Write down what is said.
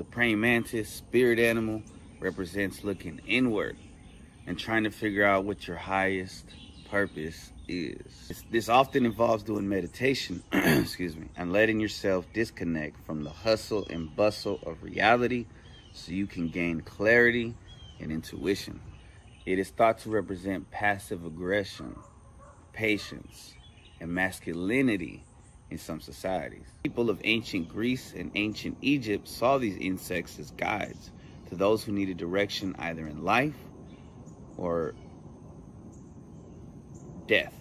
praying mantis, spirit animal, represents looking inward and trying to figure out what your highest purpose is. This often involves doing meditation, excuse me, and letting yourself disconnect from the hustle and bustle of reality so you can gain clarity and intuition. It is thought to represent passive aggression, patience, and masculinity in some societies. People of ancient Greece and ancient Egypt saw these insects as guides to those who needed direction either in life or death.